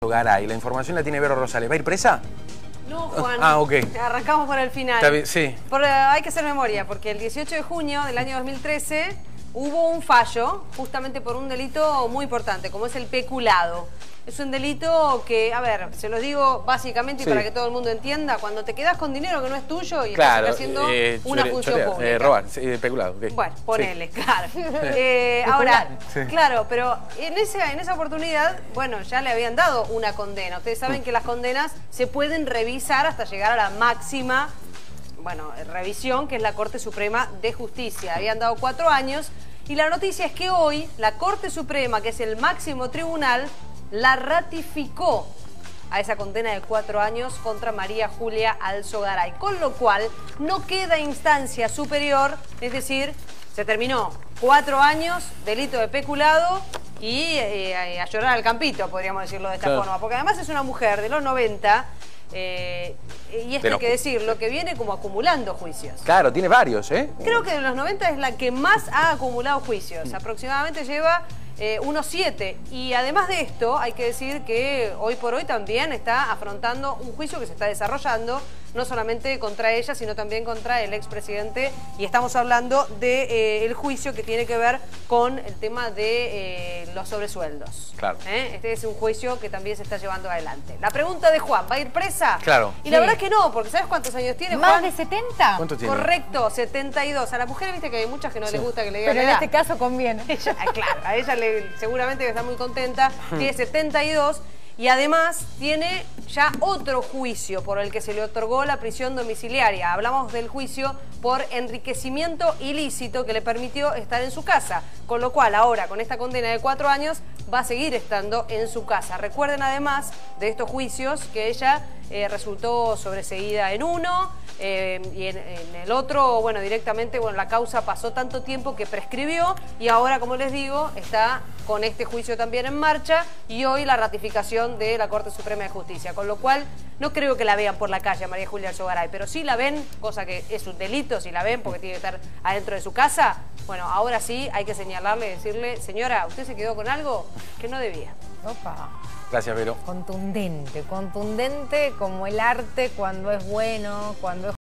Alzogaray. La información la tiene Vero Rosales. ¿Va a ir presa? No, Juan. Ah, ok. Arrancamos por el final. Está bien, sí. Hay que hacer memoria, porque el 18 de junio del año 2013 hubo un fallo justamente por un delito muy importante, como es el peculado. Es un delito que, a ver, se los digo básicamente y para que todo el mundo entienda, cuando te quedás con dinero que no es tuyo y estás haciendo una función pública. Robar, peculado. Okay. Bueno, ponele, claro. Ahora, claro, pero en esa oportunidad, bueno, ya le habían dado una condena. Ustedes saben que las condenas se pueden revisar hasta llegar a la máxima, bueno, revisión, que es la Corte Suprema de Justicia. Habían dado 4 años y la noticia es que hoy la Corte Suprema, que es el máximo tribunal, la ratificó a esa condena de 4 años contra María Julia Alzogaray, con lo cual no queda instancia superior, es decir, se terminó 4 años, delito de peculado y a llorar al campito, podríamos decirlo de esta forma, porque además es una mujer de los 90 y esto hay que decir, lo que viene como acumulando juicios. Claro, tiene varios, ¿eh? Creo que de los 90 es la que más ha acumulado juicios, aproximadamente lleva unos 7. Y además de esto, hay que decir que hoy por hoy también está afrontando un juicio que se está desarrollando, no solamente contra ella, sino también contra el expresidente. Y estamos hablando del juicio que tiene que ver con el tema de los sobresueldos. Claro. Este es un juicio que también se está llevando adelante. La pregunta de Juan, ¿va a ir presa? Claro. Y la verdad es que no, porque ¿sabes cuántos años tiene, Juan? ¿Más de 70? ¿Cuánto tiene? Correcto, 72. A la mujer, viste que hay muchas que no les gusta que le digan Pero en la edad. este caso conviene. Claro, a ella seguramente está muy contenta. Tiene 72 y además tiene ya otro juicio por el que se le otorgó la prisión domiciliaria. Hablamos del juicio por enriquecimiento ilícito que le permitió estar en su casa. Con lo cual ahora, con esta condena de 4 años, va a seguir estando en su casa. Recuerden además de estos juicios que ella resultó sobreseída en uno y en el otro, bueno, directamente, bueno, la causa pasó tanto tiempo que prescribió y ahora, como les digo, está con este juicio también en marcha y hoy la ratificación de la Corte Suprema de Justicia. Con lo cual, no creo que la vean por la calle a María Julia Alzogaray, pero si la ven, cosa que es un delito, si la ven porque tiene que estar adentro de su casa, bueno, ahora sí hay que señalarle y decirle, señora, ¿usted se quedó con algo que no debía? Opa. Gracias, Vero. Contundente como el arte cuando es bueno, cuando es